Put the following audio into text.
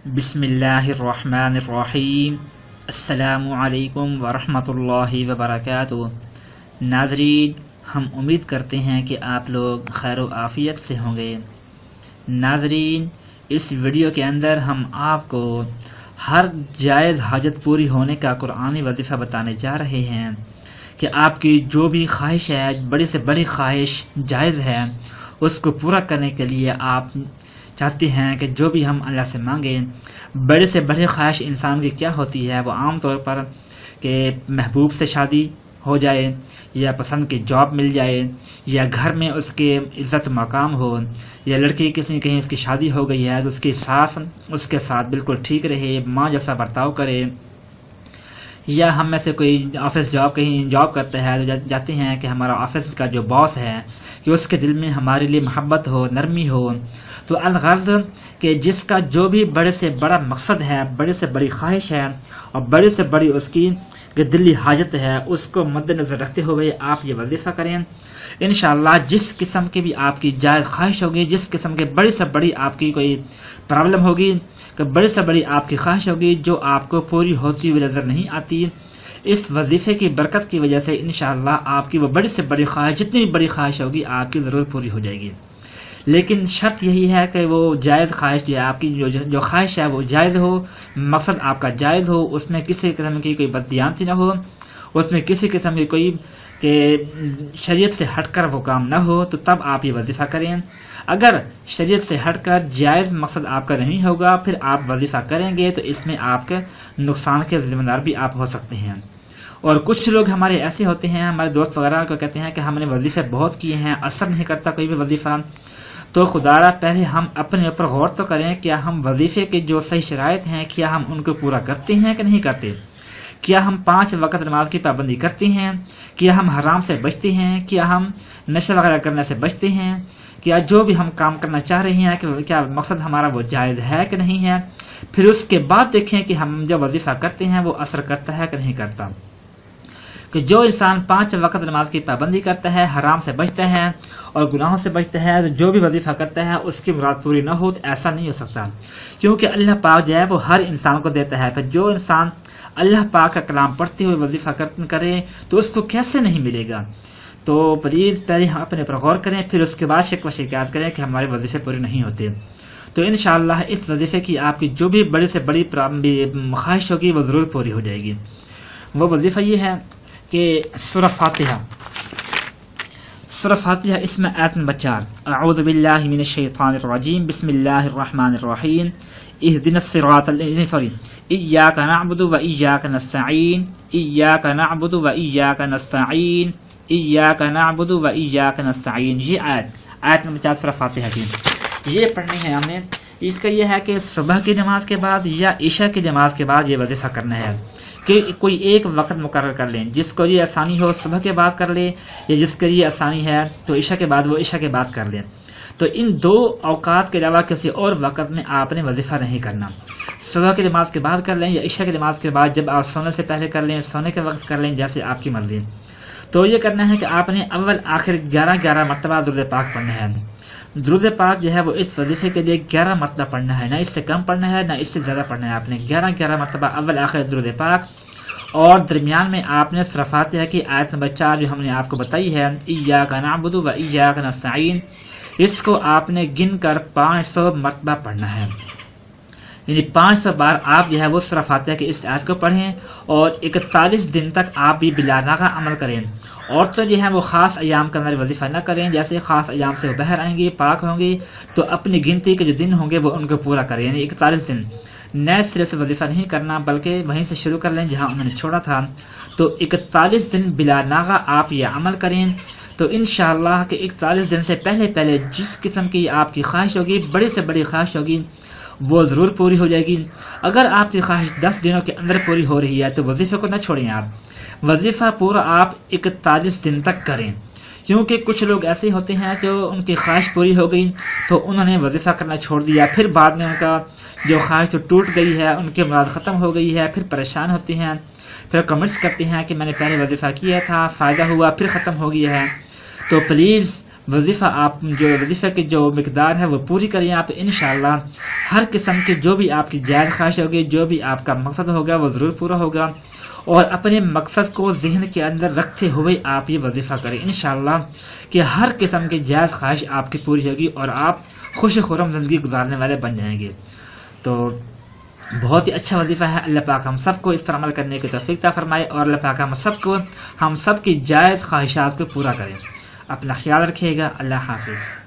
بسم اللہ الرحمن الرحیم۔ السلام علیکم ورحمۃ اللہ وبرکاتہ۔ ناظرین، ہم امید کرتے ہیں کہ آپ لوگ خیر و عافیت سے ہوں گے۔ ناظرین، اس ویڈیو کے اندر ہم آپ کو ہر جائز حاجت پوری ہونے کا قرآنی وظیفہ بتانے جا رہے ہیں کہ آپ کی جو بھی خواہش ہے، بڑی سے بڑی خواہش جائز ہے، اس کو پورا کرنے کے لیے آپ چاہتے ہیں کہ جو بھی ہم اللہ سے مانگیں۔ بڑے سے بڑی خواہش انسان کی کیا ہوتی ہے؟ وہ عام طور پر کہ محبوب سے شادی ہو جائے، یا پسند کی جاب مل جائے، یا گھر میں اس کے عزت مقام ہو، یا لڑکی کسی کہیں اس کی شادی ہو گئی ہے تو اس کی ساس اس کے ساتھ بالکل ٹھیک رہے، ماں جیسا برتاؤ کرے، یا ہم میں سے کوئی آفس جاب کہیں جاب کرتا ہے تو جاتے ہیں کہ ہمارا آفس کا جو باس ہے کہ اس کے دل میں ہمارے لیے محبت ہو، نرمی ہو۔ تو الغرض کہ جس کا جو بھی بڑے سے بڑا مقصد ہے، بڑے سے بڑی خواہش ہے، اور بڑے سے بڑی اس کی دلی حاجت ہے، اس کو مد نظر رکھتے ہوئے آپ یہ وظیفہ کریں۔ انشاءاللہ جس قسم کی بھی آپ کی جائز خواہش ہوگی، جس قسم کے بڑی سے بڑی آپ کی کوئی پرابلم ہوگی، کہ بڑی سے بڑی آپ کی خواہش ہوگی جو آپ کو پوری ہوتی ہوئی نظر نہیں آتی، اس وظیفے کی برکت کی وجہ سے انشاءاللہ آپ کی وہ بڑی سے بڑی خواہش، جتنی بھی بڑی خواہش ہوگی آپ کی ضرور پوری ہو جائے گی۔ لیکن شرط یہی ہے کہ وہ جائز خواہش جو ہے، آپ کی جو خواہش ہے وہ جائز ہو، مقصد آپ کا جائز ہو، اس میں کسی قسم کی کوئی بددیانتی نہ ہو، اس میں کسی قسم کی کوئی کہ شریعت سے ہٹ کر وہ کام نہ ہو، تو تب آپ یہ وظیفہ کریں۔ اگر شریعت سے ہٹ کر جائز مقصد آپ کا نہیں ہوگا، پھر آپ وظیفہ کریں گے تو اس میں آپ کے نقصان کے ذمہ دار بھی آپ ہو سکتے ہیں۔ اور کچھ لوگ ہمارے ایسے ہوتے ہیں، ہمارے دوست وغیرہ کو کہتے ہیں کہ ہم نے وظیفے بہت کیے ہیں، اثر نہیں کرتا کوئی بھی وظیفہ۔ تو خدارا پہلے ہم اپنے اوپر غور تو کریں، کیا ہم وظیفے کے جو صحیح شرائط ہیں کیا ہم ان کو پورا کرتے ہیں کہ نہیں کرتے؟ کیا ہم 5 وقت نماز کی پابندی کرتے ہیں؟ کیا ہم حرام سے بچتے ہیں؟ کیا ہم نشہ وغیرہ کرنے سے بچتے ہیں؟ کیا جو بھی ہم کام کرنا چاہ رہے ہیں کہ کیا مقصد ہمارا وہ جائز ہے کہ نہیں ہے؟ پھر اس کے بعد دیکھیں کہ ہم جو وظیفہ کرتے ہیں وہ اثر کرتا ہے کہ نہیں کرتا۔ کہ جو انسان 5 وقت نماز کی پابندی کرتا ہے، حرام سے بچتا ہے اور گناہوں سے بچتا ہے، تو جو بھی وظیفہ کرتا ہے اس کی مراد پوری نہ ہو، تو ایسا نہیں ہو سکتا، کیونکہ اللہ پاک جو ہے وہ ہر انسان کو دیتا ہے۔ پھر جو انسان اللہ پاک کا کلام پڑھتے ہوئے وظیفہ کرے تو اس کو کیسے نہیں ملے گا؟ تو پلیز پہلے ہم اپنے پر غور کریں، پھر اس کے بعد شکوہ شکایت کریں کہ ہمارے وظیفے پورے نہیں ہوتے۔ تو انشاءاللہ اس وظیفے کی آپ کی جو بھی بڑی سے بڑی خواہش ہوگی وہ ضرور پوری ہو جائے گی۔ وہ وظیفہ یہ ہے کہ سورہ فاتحہ اس میں آیت نمبر 4، اعوذ باللہ من الشیطان الرجیم، بسم اللہ الرحمن الرحیم، اہدنا الصراط ایاک نعبد و ایاک نستعین، ایاک نعبد و ایاک نستعین، ایاک نعبد و ایاک نستعین۔ یہ آیت نمبر 4 سورہ فاتحہ کی یہ پڑھنی ہے ہم نے۔ اس کا یہ ہے کہ صبح کی نماز کے بعد یا عشاء کی نماز کے بعد یہ وظیفہ کرنا ہے، کہ کوئی ایک وقت مقرر کر لیں، جس کو یہ آسانی ہو صبح کے بعد کر لیں، یا جس کے لیے آسانی ہے تو عشاء کے بعد وہ عشاء کے بعد کر لیں۔ تو ان 2 اوقات کے علاوہ کسی اور وقت میں آپ نے وظیفہ نہیں کرنا۔ صبح کی نماز کے بعد کر لیں یا عشاء کی نماز کے بعد، جب آپ سونے سے پہلے کر لیں، سونے کے وقت کر لیں، جیسے آپ کی مرضی۔ تو یہ کرنا ہے کہ آپ نے اول آخر 11 مرتبہ درود پاک پڑھنا ہے۔ درود پاک جو ہے وہ اس وظیفے کے لیے 11 مرتبہ پڑھنا ہے، نہ اس سے کم پڑھنا ہے نہ اس سے زیادہ پڑھنا ہے۔ آپ نے 11 مرتبہ اول آخر درود پاک، اور درمیان میں آپ نے سورہ فاتحہ کی آیت نمبر 4 جو ہم نے آپ کو بتائی ہے، ایاک نعبد و ایاک نستعین، اس کو آپ نے گن کر 500 مرتبہ پڑھنا ہے۔ یعنی 500 بار آپ جو ہے وہ سورہ فاتحہ کی اس آیت کو پڑھیں، اور 41 دن تک آپ بھی بلا ناغہ عمل کریں۔ عورتیں جو ہیں وہ خاص ایام کے اندر وظیفہ نہ کریں، جیسے خاص ایام سے وہ باہر آئیں گی، پاک ہوں گی، تو اپنی گنتی کے جو دن ہوں گے وہ ان کو پورا کریں، یعنی 41 دن نئے سرے سے وظیفہ نہیں کرنا، بلکہ وہیں سے شروع کر لیں جہاں انہوں نے چھوڑا تھا۔ تو 41 دن بلا ناغہ آپ یہ عمل کریں، تو انشاءاللہ کہ 41 دن سے پہلے جس قسم کی آپ کی خواہش ہوگی، بڑی سے بڑی خواہش ہوگی، وہ ضرور پوری ہو جائے گی۔ اگر آپ کی خواہش 10 دنوں کے اندر پوری ہو رہی ہے تو وظیفے کو نہ چھوڑیں، آپ وظیفہ پورا آپ 41 دن تک کریں، کیونکہ کچھ لوگ ایسے ہوتے ہیں جو ان کی خواہش پوری ہو گئی تو انہوں نے وظیفہ کرنا چھوڑ دیا، پھر بعد میں ان کا جو خواہش تو ٹوٹ گئی ہے، ان کی مراد ختم ہو گئی ہے، پھر پریشان ہوتے ہیں، پھر کمنٹس کرتے ہیں کہ میں نے پہلے وظیفہ کیا تھا، فائدہ ہوا، پھر ختم ہو گیا ہے۔ تو پلیز وظیفہ آپ جو وظیفہ کی جو مقدار ہے وہ پوری کریں آپ انشاءاللہ ہر قسم کی جو بھی آپ کی جائز خواہش ہوگی، جو بھی آپ کا مقصد ہوگا وہ ضرور پورا ہوگا، اور اپنے مقصد کو ذہن کے اندر رکھتے ہوئے آپ یہ وظیفہ کریں انشاءاللہ کہ ہر قسم کی جائز خواہش آپ کی پوری ہوگی اور آپ خوش خرم زندگی گزارنے والے بن جائیں گے۔ تو بہت ہی اچھا وظیفہ ہے، اللہ پاک ہم سب کو اس پر عمل کرنے کی توفیق عطا فرمائے، اور اللہ پاک ہم سب کی جائز خواہشات کو پورا کریں۔ اپنا خیال رکھیے گا، اللہ حافظ۔